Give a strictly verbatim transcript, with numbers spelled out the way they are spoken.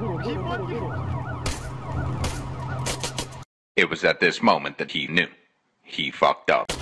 It was at this moment that he knew. He fucked up.